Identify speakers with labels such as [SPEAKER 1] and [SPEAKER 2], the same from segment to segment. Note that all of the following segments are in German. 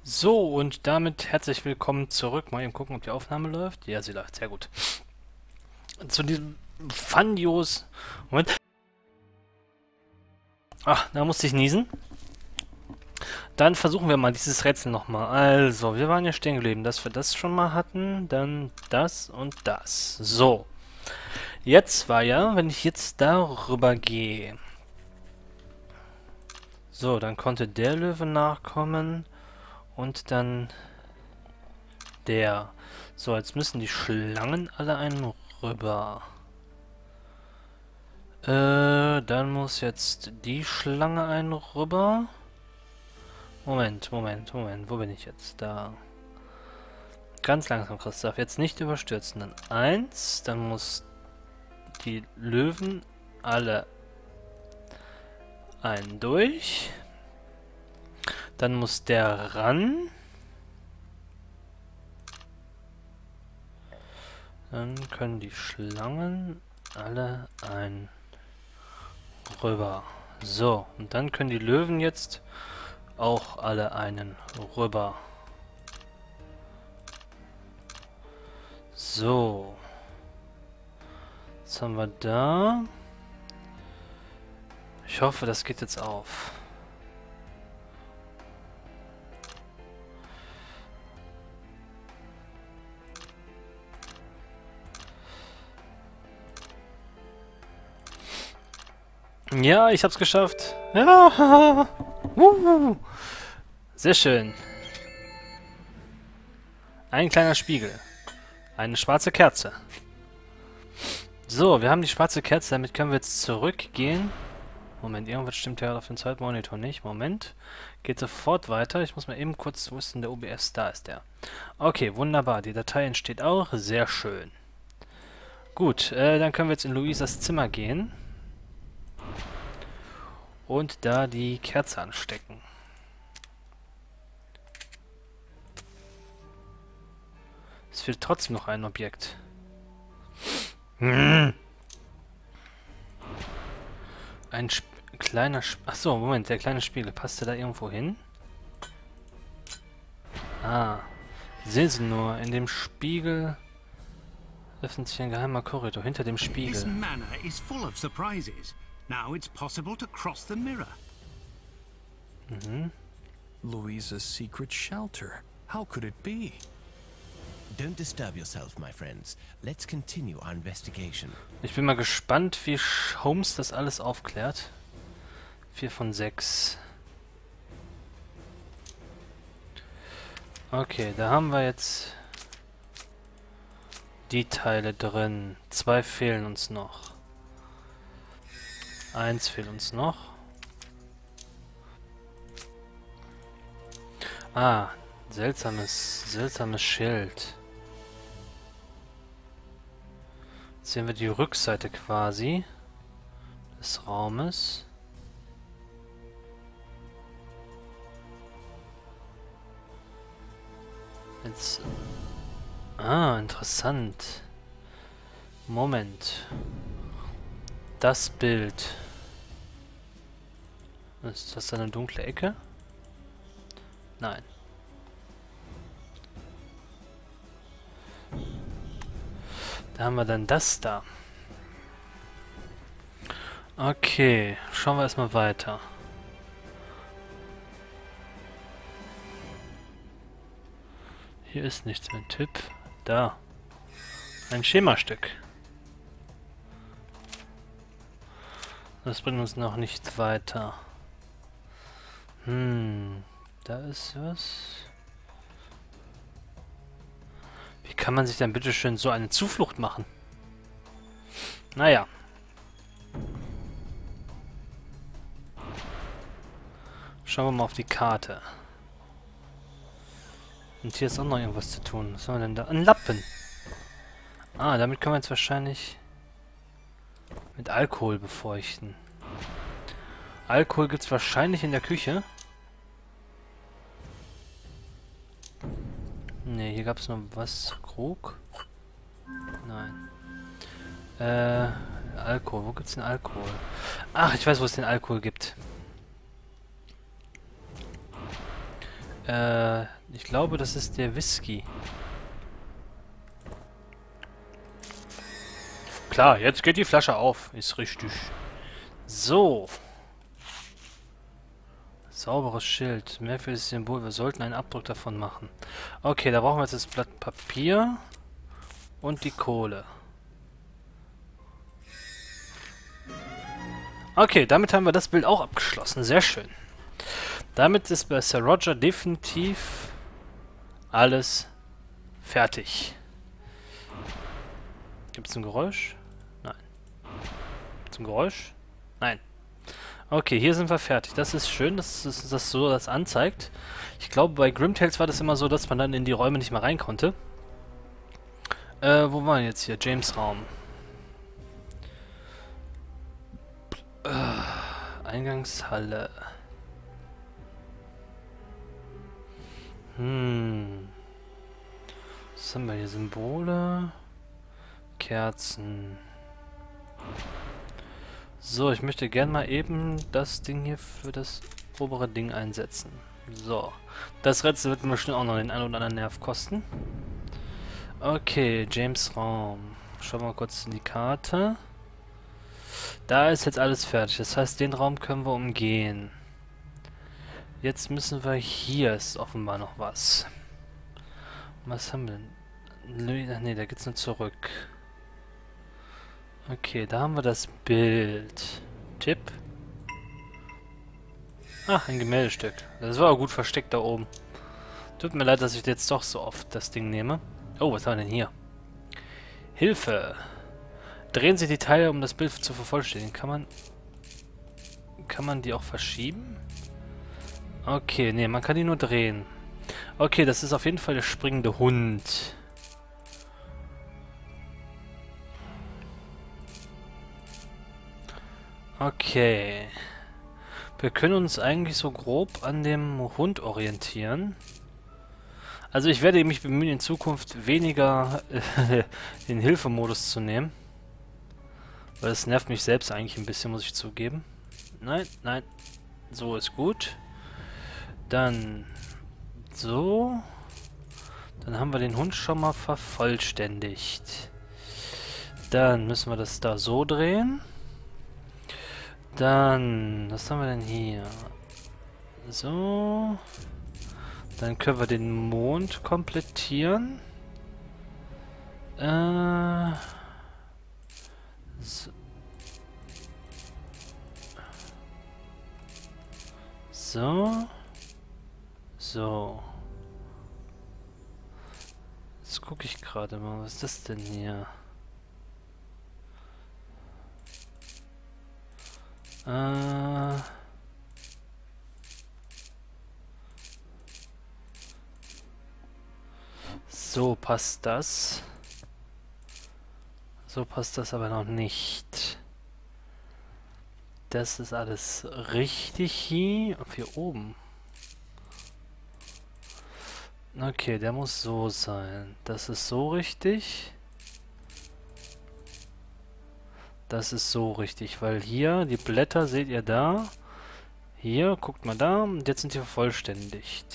[SPEAKER 1] So, und damit herzlich willkommen zurück. Mal eben gucken, ob die Aufnahme läuft. Ja, sie läuft. Sehr gut. Zu diesem Fandios. Moment. Ach, da musste ich niesen. Dann versuchen wir mal dieses Rätsel nochmal. Also, wir waren ja stehen geblieben, dass wir das schon mal hatten. Dann das und das. So. Jetzt war ja, wenn ich jetzt darüber gehe. So, dann konnte der Löwe nachkommen. Und dann der. So, jetzt müssen die Schlangen alle einen rüber. Dann muss jetzt die Schlange einen rüber. Moment. Wo bin ich jetzt? Da. Ganz langsam, Christoph. Jetzt nicht überstürzen. Dann 1. Dann muss die Löwen alle einen durch. Dann muss der ran. Dann können die Schlangen alle ein rüber. So, und dann können die Löwen jetzt auch alle einen rüber. So. Was haben wir da? Ich hoffe, das geht jetzt auf. Ja, ich hab's geschafft. Ja. Sehr schön. Ein kleiner Spiegel. Eine schwarze Kerze. So, wir haben die schwarze Kerze. Damit können wir jetzt zurückgehen. Moment, irgendwas stimmt ja auf dem zweiten Monitor nicht. Moment. Geht sofort weiter. Ich muss mal eben kurz... Wo ist denn der OBS? Da ist der. Okay, wunderbar. Die Datei entsteht auch. Sehr schön. Gut, dann können wir jetzt in Luisas Zimmer gehen. Und da die Kerze anstecken. Es fehlt trotzdem noch ein Objekt. Ein kleiner... Achso, Moment, der kleine Spiegel. Passt der da irgendwo hin? Ah. Sehen Sie nur, in dem Spiegel öffnet sich ein geheimer Korridor hinter dem Spiegel.
[SPEAKER 2] This manor is full of surprises. Now it's possible to cross the mirror.
[SPEAKER 3] Louisa's secret shelter. How could it be?
[SPEAKER 4] Don't disturb yourself, my friends. Let's continue our investigation.
[SPEAKER 1] Ich bin mal gespannt, wie Holmes das alles aufklärt. 4 von 6. Okay, da haben wir jetzt die Teile drin. 2 fehlen uns noch. 1 fehlt uns noch. Ah, seltsames Schild. Jetzt sehen wir die Rückseite quasi des Raumes. Jetzt... Ah, interessant. Moment. Das Bild. Ist das eine dunkle Ecke? Nein. Da haben wir dann das da. Okay, schauen wir erstmal weiter. Hier ist nichts mehr. Tipp. Da. Ein Schemastück. Das bringt uns noch nicht weiter. Da ist was. Wie kann man sich dann bitteschön so eine Zuflucht machen? Naja. Schauen wir mal auf die Karte. Und hier ist auch noch irgendwas zu tun. Was haben wir denn da? Ein Lappen. Ah, damit können wir jetzt wahrscheinlich mit Alkohol befeuchten. Alkohol gibt es wahrscheinlich in der Küche. Ne, hier gab es nur was. Krug? Nein. Alkohol. Wo gibt's denn Alkohol? Ach, ich weiß, wo es den Alkohol gibt. Ich glaube, das ist der Whisky. Klar, jetzt geht die Flasche auf. Ist richtig. So. Sauberes Schild. Merkwürdiges Symbol. Wir sollten einen Abdruck davon machen. Okay, da brauchen wir jetzt das Blatt Papier und die Kohle. Okay, damit haben wir das Bild auch abgeschlossen. Sehr schön. Damit ist bei Sir Roger definitiv alles fertig. Gibt es ein Geräusch? Nein. Gibt es ein Geräusch? Nein. Okay, hier sind wir fertig. Das ist schön, dass das so das anzeigt. Ich glaube, bei Grim Tales war das immer so, dass man dann in die Räume nicht mehr rein konnte. Wo waren wir jetzt hier? James Raum. Eingangshalle. Was haben wir hier? Symbole. Kerzen. So, ich möchte gern mal eben das Ding hier für das obere Ding einsetzen. So. Das Rätsel wird mir bestimmt auch noch den einen oder anderen Nerv kosten. Okay, James Raum. Schauen wir mal kurz in die Karte. Da ist jetzt alles fertig. Das heißt, den Raum können wir umgehen. Jetzt müssen wir... Hier ist offenbar noch was. Was haben wir denn? Nee, da geht's nur zurück. Okay, da haben wir das Bild. Tipp. Ach, ein Gemäldestück. Das war auch gut versteckt da oben. Tut mir leid, dass ich jetzt doch so oft das Ding nehme. Oh, was haben wir denn hier? Hilfe! Drehen Sie die Teile, um das Bild zu vervollständigen. Kann man die auch verschieben? Okay, nee, man kann die nur drehen. Okay, das ist auf jeden Fall der springende Hund. Okay. Wir können uns eigentlich so grob an dem Hund orientieren. Also ich werde mich bemühen, in Zukunft weniger den Hilfemodus zu nehmen. Weil das nervt mich selbst eigentlich ein bisschen, muss ich zugeben. Nein, nein. So ist gut. Dann so. Dann haben wir den Hund schon mal vervollständigt. Dann müssen wir das da so drehen. Dann, was haben wir denn hier? So. Dann können wir den Mond komplettieren. So. So. Jetzt gucke ich gerade mal, was ist das denn hier? So passt das. So passt das aber noch nicht. Das ist alles richtig hier. Auf hier oben. Okay, der muss so sein. Das ist so richtig. Das ist so richtig, weil hier, die Blätter seht ihr da. Hier, guckt mal da. Und jetzt sind die vervollständigt.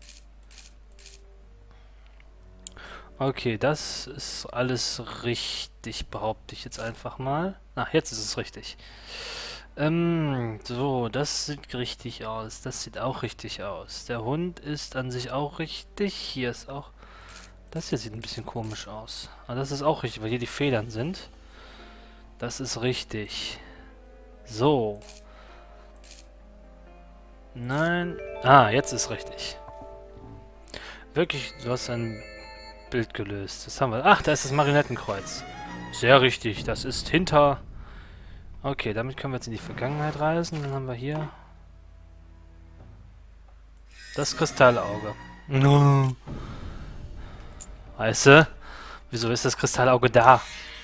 [SPEAKER 1] Okay, das ist alles richtig, behaupte ich jetzt einfach mal. Ach, jetzt ist es richtig. So, das sieht richtig aus. Das sieht auch richtig aus. Der Hund ist an sich auch richtig. Hier ist auch... Das hier sieht ein bisschen komisch aus. Aber das ist auch richtig, weil hier die Federn sind. Das ist richtig. So. Nein. Ah, jetzt ist richtig. Wirklich, du hast ein Bild gelöst. Das haben wir. Ach, da ist das Marionettenkreuz. Sehr richtig. Das ist hinter... Okay, damit können wir jetzt in die Vergangenheit reisen. Dann haben wir hier... Das Kristallauge. No. Weißt du? Wieso ist das Kristallauge da?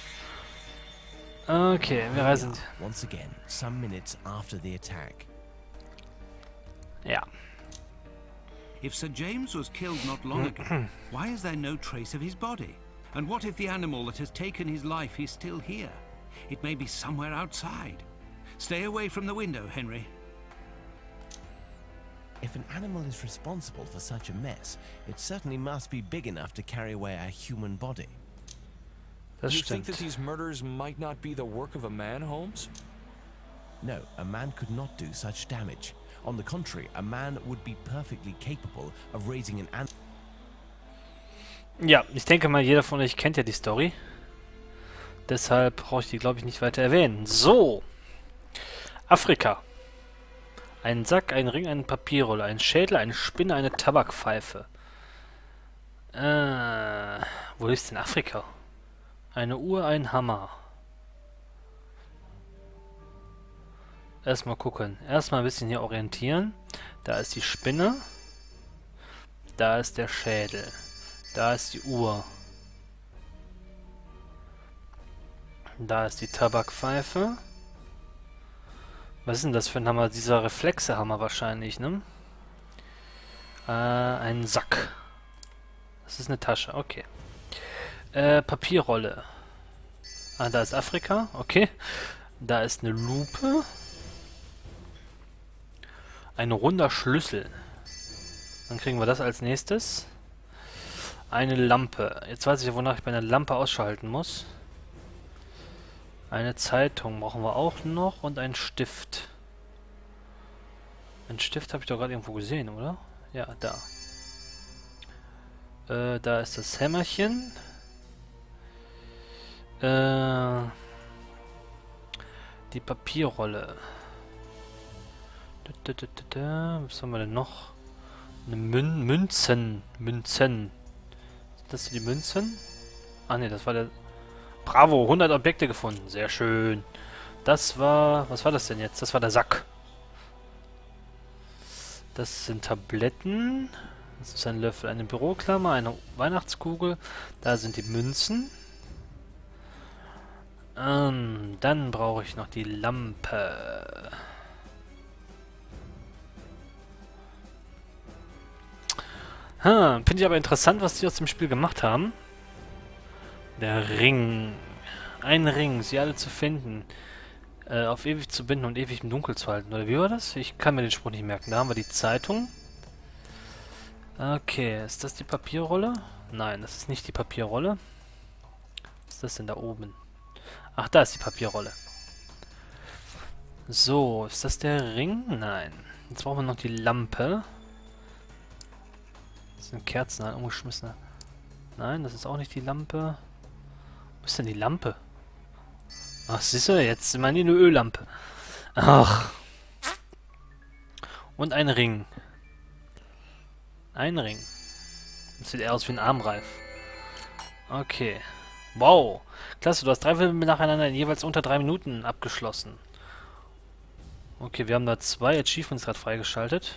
[SPEAKER 1] Okay, wir reisen...
[SPEAKER 4] Once again, some minutes after the attack.
[SPEAKER 1] Ja.
[SPEAKER 2] If Sir James was killed not long ago, why is there no trace of his body? And what if the animal that has taken his life is still here? It may be somewhere outside. Stay away from the window, Henry.
[SPEAKER 4] If an animal is responsible for such a mess, it certainly must be big enough to carry away a human body.
[SPEAKER 1] Das
[SPEAKER 3] You think
[SPEAKER 1] stimmt.
[SPEAKER 3] that these murders might not be the work of a man, Holmes?
[SPEAKER 4] No, a man could not do such damage. On the contrary, a man would be perfectly capable of raising an animal.
[SPEAKER 1] Ja, ich denke mal, jeder von euch kennt ja die Story. Deshalb brauche ich die, glaube ich, nicht weiter erwähnen. So. Afrika. Ein Sack, ein Ring, eine Papierrolle, ein Schädel, eine Spinne, eine Tabakpfeife. Wo ist denn Afrika? Eine Uhr, ein Hammer. Erstmal gucken. Erstmal ein bisschen hier orientieren. Da ist die Spinne. Da ist der Schädel. Da ist die Uhr. Da ist die Tabakpfeife. Was ist denn das für ein Hammer? Dieser Reflexehammer wahrscheinlich, ne? Ein Sack. Das ist eine Tasche, okay. Papierrolle. Ah, da ist Afrika, okay. Da ist eine Lupe. Ein runder Schlüssel. Dann kriegen wir das als nächstes. Eine Lampe. Jetzt weiß ich ja, wonach ich bei einer Lampe ausschalten muss. Eine Zeitung brauchen wir auch noch und einen Stift. Einen Stift habe ich doch gerade irgendwo gesehen, oder? Ja, da. Da ist das Hämmerchen. Die Papierrolle. Was haben wir denn noch? Eine Münzen. Münzen. Sind das die Münzen? Ah ne, das war der... Bravo, 100 Objekte gefunden. Sehr schön. Das war... Was war das denn jetzt? Das war der Sack. Das sind Tabletten. Das ist ein Löffel, eine Büroklammer, eine Weihnachtskugel. Da sind die Münzen. Dann brauche ich noch die Lampe. Finde ich aber interessant, was die aus dem Spiel gemacht haben. Der Ring. Ein Ring, sie alle zu finden. Auf ewig zu binden und ewig im Dunkeln zu halten. Oder wie war das? Ich kann mir den Spruch nicht merken. Da haben wir die Zeitung. Okay, ist das die Papierrolle? Nein, das ist nicht die Papierrolle. Was ist das denn da oben? Ach, da ist die Papierrolle. So, ist das der Ring? Nein. Jetzt brauchen wir noch die Lampe. Das sind Kerzen, ein umgeschmissener. Nein, das ist auch nicht die Lampe. Wo ist denn die Lampe? Ach, siehst du, jetzt sind wir eine Öllampe. Ach. Und ein Ring. Ein Ring. Das sieht eher aus wie ein Armreif. Okay. Wow. Klasse, du hast 3 Filme nacheinander in jeweils unter 3 Minuten abgeschlossen. Okay, wir haben da 2 Achievements gerade freigeschaltet.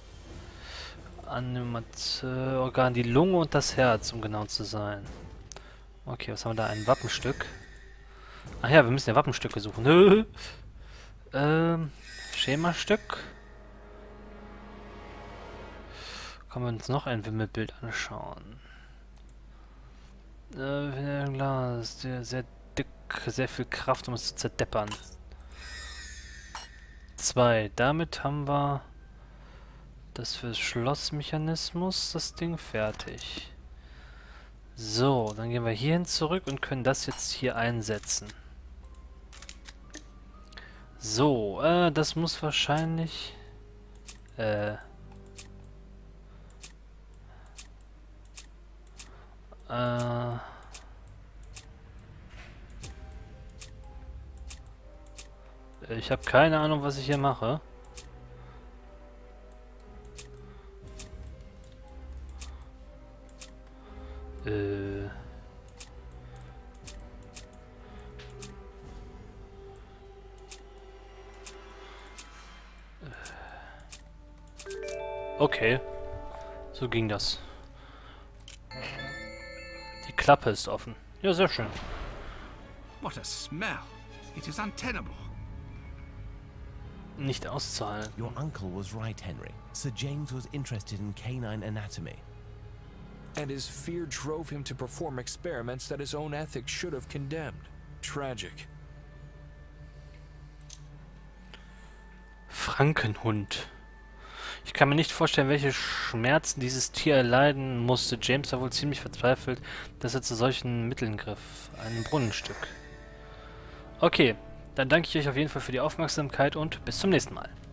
[SPEAKER 1] Organ, die Lunge und das Herz, um genau zu sein. Okay, was haben wir da? Ein Wappenstück. Ach ja, wir müssen ja Wappenstücke suchen. Schemastück. Können wir uns noch ein Wimmelbild anschauen. Glas, sehr dick, sehr viel Kraft, um es zu zerdeppern. 2. Damit haben wir das für Schlossmechanismus, das Ding fertig. So, dann gehen wir hierhin zurück und können das jetzt hier einsetzen. So, das muss wahrscheinlich... Ich habe keine Ahnung, was ich hier mache. Okay. So ging das. Die Klappe ist offen. Ja, sehr schön.
[SPEAKER 2] What a smell! It is untenable.
[SPEAKER 1] Nicht auszuhalten.
[SPEAKER 4] Your uncle was right, Henry. Sir James was interested in canine anatomy.
[SPEAKER 3] And his fear drove him to perform experiments that his own ethics should have condemned. Tragic.
[SPEAKER 1] Frankenhund. Ich kann mir nicht vorstellen, welche Schmerzen dieses Tier erleiden musste. James war wohl ziemlich verzweifelt, dass er zu solchen Mitteln griff. Ein Brunnenstück. Okay, dann danke ich euch auf jeden Fall für die Aufmerksamkeit und bis zum nächsten Mal.